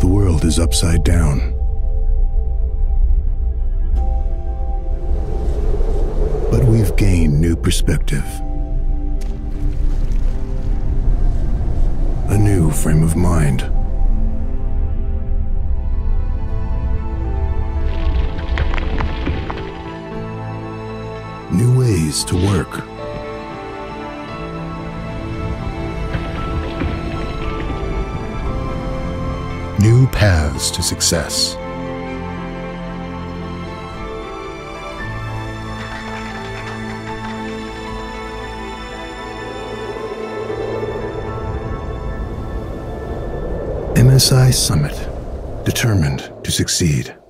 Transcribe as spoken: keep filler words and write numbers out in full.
The world is upside down. But we've gained new perspective. A new frame of mind. New ways to work. New paths to success. M S I Summit, determined to succeed.